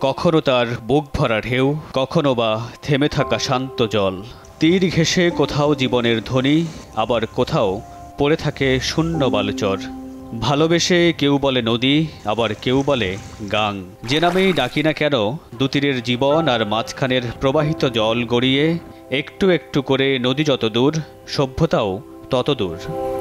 কখনো তার বুক ভরা ঢেউ, কখনো বা থেমে থাকা শান্ত জল। তীর ঘেঁষে কোথাও জীবনের ধ্বনি, আবার কোথাও পড়ে থাকে শূন্য বালুচর। ভালোবেসে কেউ বলে নদী, আবার কেউ বলে গাং। যে নামেই ডাকি না কেন, দুতীরের জীবন আর মাঝখানের প্রবাহিত জল গড়িয়ে একটু একটু করে নদী যত দূর, সভ্যতাও তত দূর।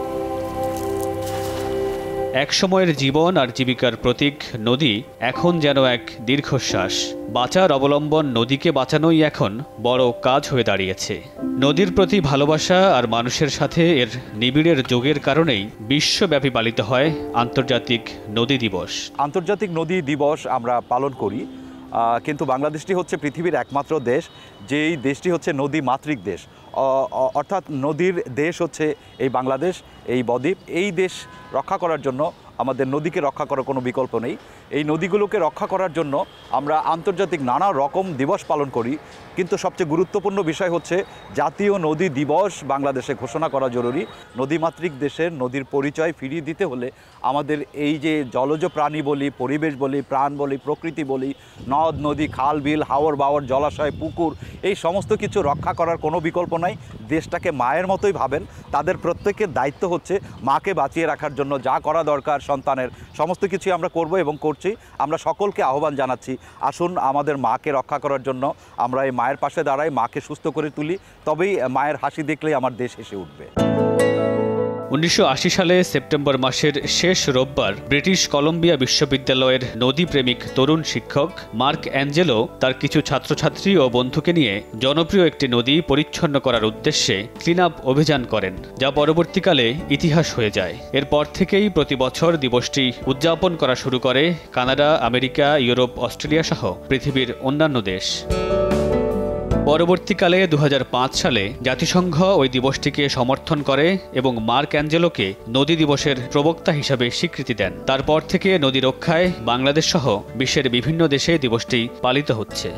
একসময়ের জীবন আর জীবিকার প্রতীক নদী এখন যেন এক দীর্ঘশ্বাস। বাঁচার অবলম্বন নদীকে বাঁচানোই এখন বড় কাজ হয়ে দাঁড়িয়েছে। নদীর প্রতি ভালোবাসা আর মানুষের সাথে এর নিবিড়ের যোগের কারণেই বিশ্বব্যাপী পালিত হয় আন্তর্জাতিক নদী দিবস। আন্তর্জাতিক নদী দিবস আমরা পালন করি, কিন্তু বাংলাদেশটি হচ্ছে পৃথিবীর একমাত্র দেশ যেই দেশটি হচ্ছে নদী মাতৃক দেশ, অর্থাৎ নদীর দেশ হচ্ছে এই বাংলাদেশ, এই বদ্বীপ। এই দেশ রক্ষা করার জন্য আমাদের নদীকে রক্ষা করার কোনো বিকল্প নেই। এই নদীগুলোকে রক্ষা করার জন্য আমরা আন্তর্জাতিক নানা রকম দিবস পালন করি, কিন্তু সবচেয়ে গুরুত্বপূর্ণ বিষয় হচ্ছে জাতীয় নদী দিবস বাংলাদেশে ঘোষণা করা জরুরি। নদীমাতৃক দেশের নদীর পরিচয় ফিরিয়ে দিতে হলে আমাদের এই যে জলজ প্রাণী বলি, পরিবেশ বলি, প্রাণ বলি, প্রকৃতি বলি, নদ নদী, খাল বিল, হাওর বাওর, জলাশয়, পুকুর, এই সমস্ত কিছু রক্ষা করার কোনো বিকল্প নাই। দেশটাকে মায়ের মতোই ভাবেন। তাদের প্রত্যেকের দায়িত্ব হচ্ছে মাকে বাঁচিয়ে রাখার জন্য যা করা দরকার সন্তানের সমস্ত কিছুই আমরা করব এবং করছি। আমরা সকলকে আহ্বান জানাচ্ছি, আসুন আমাদের মাকে রক্ষা করার জন্য আমরা এই মায়ের পাশে দাঁড়াই, মাকে সুস্থ করে তুলি, তবেই মায়ের হাসি দেখলেই আমার দেশ হেসে উঠবে। 1980 সালে সেপ্টেম্বর মাসের শেষ রোববার ব্রিটিশ কলম্বিয়া বিশ্ববিদ্যালয়ের নদীপ্রেমিক তরুণ শিক্ষক মার্ক অ্যাঞ্জেলো তার কিছু ছাত্রছাত্রী ও বন্ধুকে নিয়ে জনপ্রিয় একটি নদী পরিচ্ছন্ন করার উদ্দেশ্যে ক্লিন আপ অভিযান করেন, যা পরবর্তীকালে ইতিহাস হয়ে যায়। এরপর থেকেই প্রতি বছর দিবসটি উদযাপন করা শুরু করে কানাডা, আমেরিকা, ইউরোপ, অস্ট্রেলিয়া সহ পৃথিবীর অন্যান্য দেশ। পরবর্তীকালে 2005 সালে জাতিসংঘ ওই দিবসটিকে সমর্থন করে এবং মার্ক অ্যাঞ্জেলোকে নদী দিবসের প্রবক্তা হিসাবে স্বীকৃতি দেন। তারপর থেকে নদী রক্ষায় বাংলাদেশ সহ বিশ্বের বিভিন্ন দেশে দিবসটি পালিত হচ্ছে।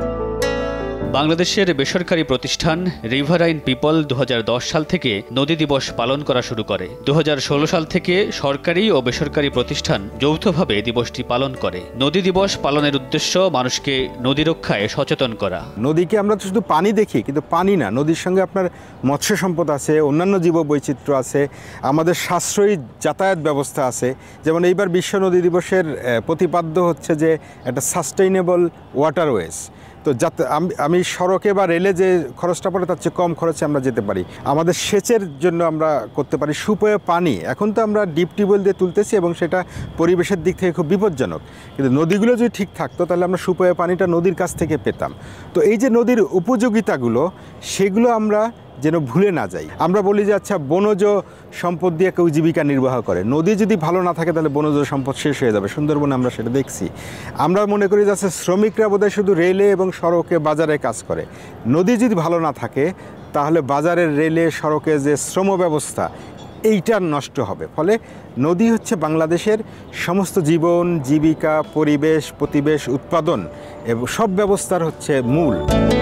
বাংলাদেশের বেসরকারি প্রতিষ্ঠান রিভারাইন পিপল 2010 সাল থেকে নদী দিবস পালন করা শুরু করে। 2016 সাল থেকে সরকারি ও বেসরকারি প্রতিষ্ঠান যৌথভাবে দিবসটি পালন করে। নদী দিবস পালনের উদ্দেশ্য মানুষকে নদী রক্ষায় সচেতন করা। নদীকে আমরা তো শুধু পানি দেখি, কিন্তু পানি না, নদীর সঙ্গে আপনার মৎস্য সম্পদ আছে, অন্যান্য জীববৈচিত্র্য আছে, আমাদের সাশ্রয়ী যাতায়াত ব্যবস্থা আছে। যেমন এইবার বিশ্ব নদী দিবসের প্রতিপাদ্য হচ্ছে যে একটা সাস্টেইনেবল ওয়াটারওয়েজ। তো যাতে আমি সড়কে বা রেলে যে খরচটা পড়ে তার চেয়ে কম খরচে আমরা যেতে পারি। আমাদের সেচের জন্য আমরা করতে পারি সুপেয় পানি। এখন তো আমরা ডিপ টিউবওয়েল দিয়ে তুলতেছি এবং সেটা পরিবেশের দিক থেকে খুব বিপজ্জনক, কিন্তু নদীগুলো যদি ঠিক থাকতো তাহলে আমরা সুপেয় পানিটা নদীর কাছ থেকে পেতাম। তো এই যে নদীর উপযোগিতাগুলো, সেগুলো আমরা যেন ভুলে না যাই। আমরা বলি যে আচ্ছা, বনজ সম্পদ দিয়ে কেউ জীবিকা নির্বাহ করে, নদী যদি ভালো না থাকে তাহলে বনজ সম্পদ শেষ হয়ে যাবে। সুন্দরবনে আমরা সেটা দেখছি। আমরা মনে করি যে আচ্ছা, শ্রমিকরা বোধহয় শুধু রেলে এবং সড়কে বাজারে কাজ করে। নদী যদি ভালো না থাকে তাহলে বাজারের, রেলে, সড়কে যে শ্রম ব্যবস্থা এইটা নষ্ট হবে। ফলে নদী হচ্ছে বাংলাদেশের সমস্ত জীবন, জীবিকা, পরিবেশ, প্রতিবেশ, উৎপাদন এবং সব ব্যবস্থার হচ্ছে মূল।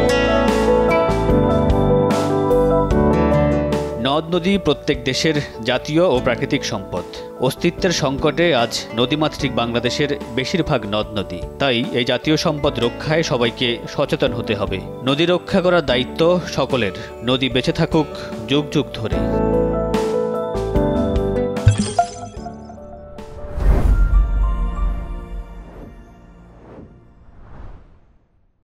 নদ নদী প্রত্যেক দেশের জাতীয় ও প্রাকৃতিক সম্পদ। অস্তিত্বের সংকটে আজ নদীমাতৃক বাংলাদেশের বেশিরভাগ নদ নদী। তাই এই জাতীয় সম্পদ রক্ষায় সবাইকে সচেতন হতে হবে। নদী রক্ষা করার দায়িত্ব সকলের। নদী বেঁচে থাকুক যুগ যুগ ধরে।